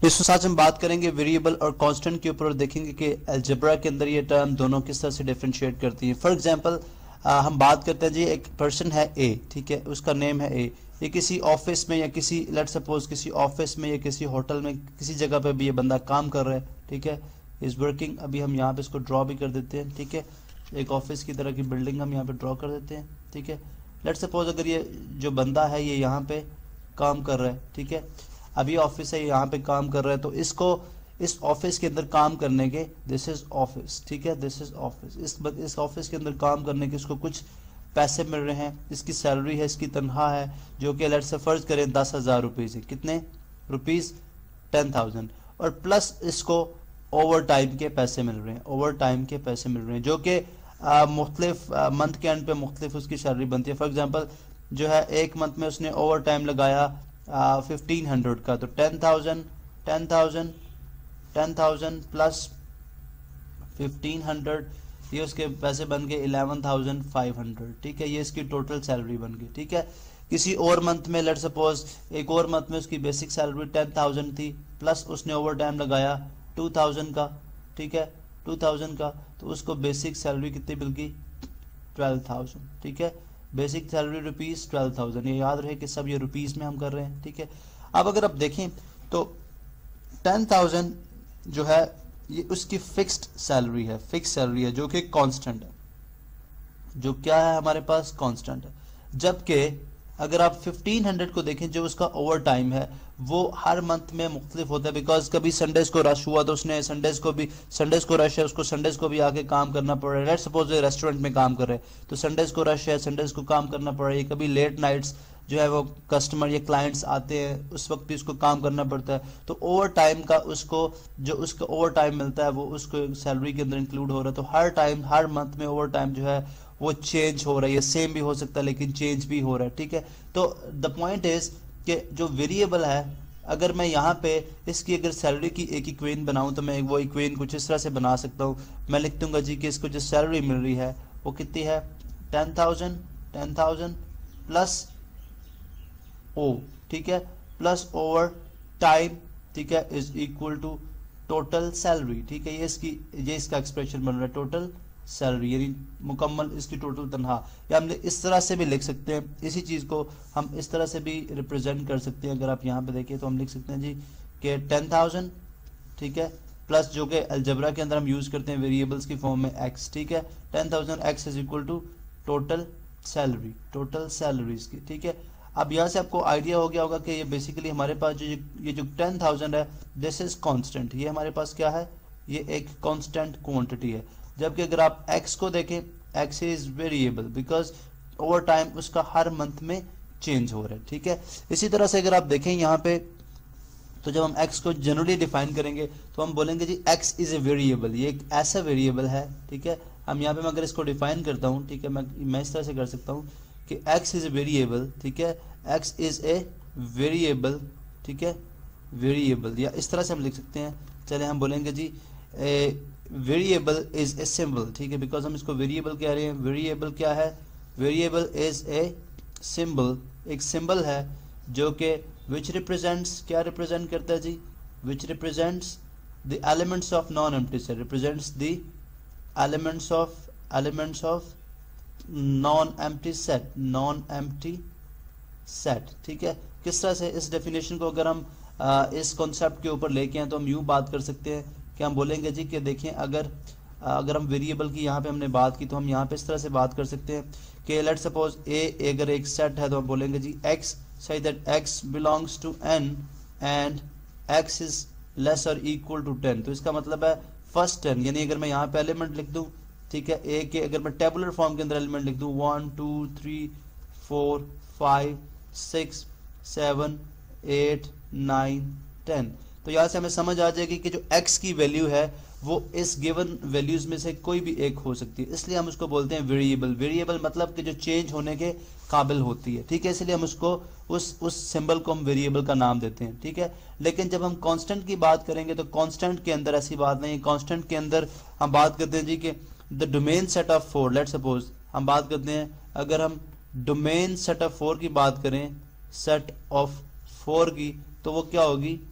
इस साथ हम बात करेंगे वेरिएबल और कांस्टेंट के ऊपर और देखेंगे कि अलजेब्रा के अंदर ये टर्म दोनों किस तरह से डिफरेंशिएट करती हैं। फॉर एग्जांपल हम बात करते हैं जी, एक पर्सन है ए, ठीक है, उसका नेम है ए। ये किसी ऑफिस में या किसी लेट्स सपोज किसी ऑफिस में या किसी होटल में किसी जगह पे भी ये बंदा काम कर रहा है, ठीक है, इज वर्किंग। अभी हम यहाँ पे इसको ड्रॉ भी कर देते हैं, ठीक है, एक ऑफिस की तरह की बिल्डिंग हम यहाँ पे ड्रॉ कर देते हैं, ठीक है। लेट्स सपोज अगर ये जो बंदा है ये यहाँ पे काम कर रहा है, ठीक है, अभी ऑफिस है, यहाँ पे काम कर रहा है, तो इसको इस ऑफिस के अंदर काम करने के, दिस इज ऑफिस, ठीक है, दिस इज ऑफिस, इस ऑफिस के अंदर काम करने के इसको कुछ पैसे मिल रहे हैं, इसकी सैलरी है, इसकी तनख्वाह है, जो कि लेट्स से फर्ज करें 10,000 रुपीज़ है, कितने रुपीज़, 10,000, और प्लस इसको ओवर टाइम के पैसे मिल रहे हैं, ओवर टाइम के पैसे मिल रहे हैं, जो कि मुख्तलिफ मंथ के एंड पे मुख्तलिफ उसकी सैलरी बनती है। फॉर एग्जांपल जो है एक मंथ में उसने ओवर टाइम लगाया 1500 का, तो 10,000 प्लस 1500, ये उसके पैसे बन गए 11,500, ठीक है, ये इसकी टोटल सैलरी बन गई, ठीक है। किसी और मंथ में लेट्स सपोज एक और मंथ में उसकी बेसिक सैलरी 10,000 थी, प्लस उसने ओवर टाइम लगाया 2,000 का, ठीक है, 2,000 का, तो उसको बेसिक सैलरी कितनी मिल गई, 12,000, ठीक है, बेसिक सैलरी रुपीज़ 12,000। ये याद रहे कि सब ये रुपीज़ में हम कर रहे हैं, ठीक है। अब अगर आप देखें तो 10,000 जो है ये उसकी फिक्स्ड सैलरी है, फिक्स सैलरी है, जो कि कांस्टेंट है, जो क्या है हमारे पास कांस्टेंट है। जबकि अगर आप 1500 को देखें, जो उसका ओवर टाइम है वो हर मंथ में मुख्तलिफ होता है, बिकॉज कभी संडेज को रश हुआ तो उसने संडेज को रश है, उसको संडेज को भी आके काम करना पड़ रहा है। लेट्स सपोज रेस्टोरेंट में काम कर रहे हैं तो संडेज को रश है, संडेज को काम करना पड़ रहा है। कभी लेट नाइट्स जो है वो कस्टमर या क्लाइंट्स आते हैं, उस वक्त भी उसको काम करना पड़ता है, तो ओवर टाइम का उसको जो उसका ओवर टाइम मिलता है वो उसको सैलरी के अंदर इंक्लूड हो रहा है। तो हर टाइम हर मंथ में ओवर टाइम जो है वो चेंज हो रहा है, ये सेम भी हो सकता है लेकिन चेंज भी हो रहा है, ठीक है। तो द पॉइंट इज कि जो वेरिएबल है, अगर मैं यहाँ पे इसकी अगर सैलरी की एक इक्वेशन बनाऊं तो मैं वो इक्वेशन कुछ इस तरह से बना सकता हूँ। मैं लिख दूंगा जी कि इसको जो सैलरी मिल रही है वो कितनी है, 10,000 प्लस ओ, ठीक है, प्लस ओवर टाइम, ठीक है, is equal to total salary, ठीक है। ये इसका एक्सप्रेशन बन रहा है, टोटल सैलरी यानी मुकम्मल इसकी टोटल तनख्वाह। या हम इस तरह से भी लिख सकते हैं, इसी चीज़ को हम इस तरह से भी रिप्रेजेंट कर सकते हैं। अगर आप यहाँ पे देखिए तो हम लिख सकते हैं जी कि 10,000, ठीक है, प्लस जो कि अलजेब्रा के अंदर हम यूज़ करते हैं वेरिएबल्स की फॉर्म में एक्स, ठीक है, 10,000 X is equal to total salaries की, ठीक है। अब यहाँ से आपको आइडिया हो गया होगा कि ये बेसिकली हमारे पास ये जो 10,000 है दिस इज कांस्टेंट, ये हमारे पास क्या है, ये एक कांस्टेंट क्वांटिटी है। जबकि अगर आप x को देखें, x is variable because overtime उसका हर मंथ में चेंज हो रहा है, ठीक है। इसी तरह से अगर आप देखें यहाँ पे, तो जब हम x को जनरली डिफाइन करेंगे तो हम बोलेंगे जी x इज ए वेरिएबल, ये एक ऐसा वेरिएबल है, ठीक है। हम यहाँ पे मैं अगर इसको डिफाइन करता हूँ, ठीक है, मैं इस तरह से कर सकता हूँ कि x इज ए वेरिएबल, ठीक है, x इज ए वेरिएबल, ठीक है, वेरिएबल, या इस तरह से हम लिख सकते हैं। चले हम बोलेंगे जी वेरिएबल इज ए सिंबल, ठीक है, बिकॉज हम इसको वेरिएबल कह रहे हैं। वेरिएबल क्या है, वेरिएबल इज ए सिंबल, एक सिंबल है जो कि विच रिप्रेजेंट्स, क्या रिप्रेजेंट करता है जी, which represents the elements of non empty set, represents the elements of non empty set, ठीक है। किस तरह से इस डेफिनेशन को अगर हम इस कॉन्सेप्ट के ऊपर लेके हैं तो हम यूँ बात कर सकते हैं कि हम बोलेंगे जी कि देखें अगर हम वेरिएबल की यहाँ पे हमने बात की तो हम यहाँ पे इस तरह से बात कर सकते हैं कि लेट्स सपोज ए अगर एक सेट है तो हम बोलेंगे जी x say that x belongs to n and x is less or equal to 10। तो इसका मतलब है फर्स्ट 10, यानी अगर मैं यहाँ पे एलिमेंट लिख दूँ, ठीक है, ए के अगर मैं टेबुलर फॉर्म के अंदर एलिमेंट लिख दूँ 1 2 3 4 5 6 7 8 9 10, तो यहाँ से हमें समझ आ जाएगी कि जो x की वैल्यू है वो इस गिवन वैल्यूज में से कोई भी एक हो सकती है, इसलिए हम उसको बोलते हैं वेरिएबल। वेरिएबल मतलब कि जो चेंज होने के काबिल होती है, ठीक है, इसलिए हम उसको उस सिंबल को हम वेरिएबल का नाम देते हैं, ठीक है। लेकिन जब हम कांस्टेंट की बात करेंगे तो कांस्टेंट के अंदर ऐसी बात नहीं। कांस्टेंट के अंदर हम बात करते हैं जी कि the domain set of 4, let's suppose हम बात करते हैं, अगर हम डोमेन सेट ऑफ 4 की बात करें, सेट ऑफ 4 की, तो वो क्या होगी,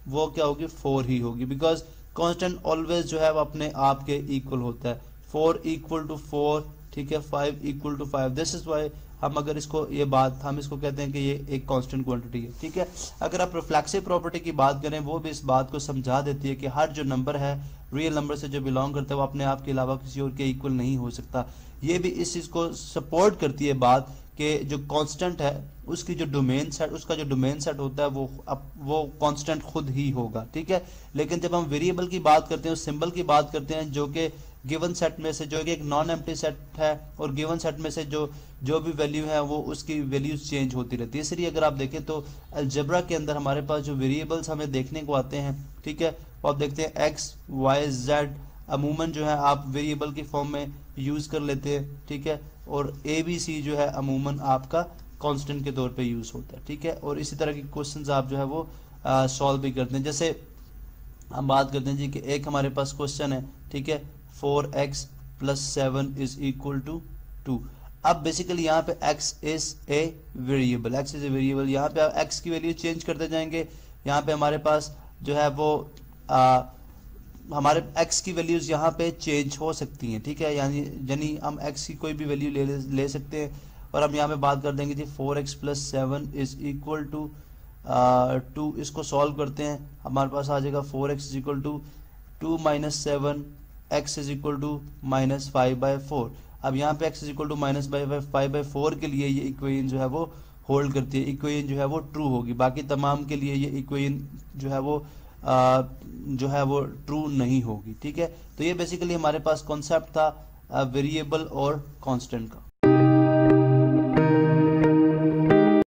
वो क्या होगी 4 ही होगी, बिकॉज कांस्टेंट ऑलवेज जो है वो अपने आप के इक्वल होता है। 4 इक्वल टू 4, ठीक है, 5 equal to 5। This is why हम अगर इसको ये बात हम इसको कहते हैं कि ये एक कांस्टेंट क्वांटिटी है, ठीक है। अगर आप रिफ्लेक्सिव प्रॉपर्टी की बात करें वो भी इस बात को समझा देती है कि हर जो नंबर है रियल नंबर से जो बिलोंग करता है वो अपने आप के अलावा किसी और के इक्वल नहीं हो सकता। ये भी इस चीज़ को सपोर्ट करती है बात कि जो कांस्टेंट है उसकी जो डोमेन सेट उसका जो डोमेन सेट होता है वो कांस्टेंट खुद ही होगा, ठीक है। लेकिन जब हम वेरिएबल की बात करते हैं, सिंबल की बात करते हैं, जो कि गिवन सेट में से जो कि एक नॉन एम्प्टी सेट है, और गिवन सेट में से जो भी वैल्यू है वो उसकी वैल्यूज चेंज होती रहती है। इसलिए अगर आप देखें तो अलजेब्रा के अंदर हमारे पास जो वेरिएबल्स हमें देखने को आते हैं, ठीक है, वो आप देखते हैं एक्स वाई जेड अमूमन जो है आप वेरिएबल की फॉर्म में यूज कर लेते हैं, ठीक है, और ए बी सी जो है अमूमन आपका कांस्टेंट के तौर पे यूज होता है, ठीक है। और इसी तरह के क्वेश्चंस आप जो है वो सॉल्व भी करते हैं। जैसे हम बात करते हैं जी कि एक हमारे पास क्वेश्चन है, ठीक है, 4x + 7 = 2। अब बेसिकली यहाँ पे x is a variable, x is a variable, यहाँ पे आप x की वैल्यू चेंज करते जाएंगे। यहाँ पे हमारे पास जो है वो हमारे x की वैल्यूज यहाँ पे चेंज हो सकती हैं, ठीक है, यानी हम x की कोई भी वैल्यू ले सकते हैं। और हम यहाँ पे बात कर देंगे जी 4x + 7 = 2। इसको सॉल्व करते हैं, हमारे पास आ जाएगा 4x = 2 - 7, x = -5/4। अब यहाँ पे x = -5/4 के लिए ये इक्वेशन जो है वो होल्ड करती है, इक्वेशन जो है वो ट्रू होगी। बाकी तमाम के लिए ये इक्वेशन जो है वो ट्रू नहीं होगी, ठीक है। तो ये बेसिकली हमारे पास कॉन्सेप्ट था वेरिएबल और कांस्टेंट का।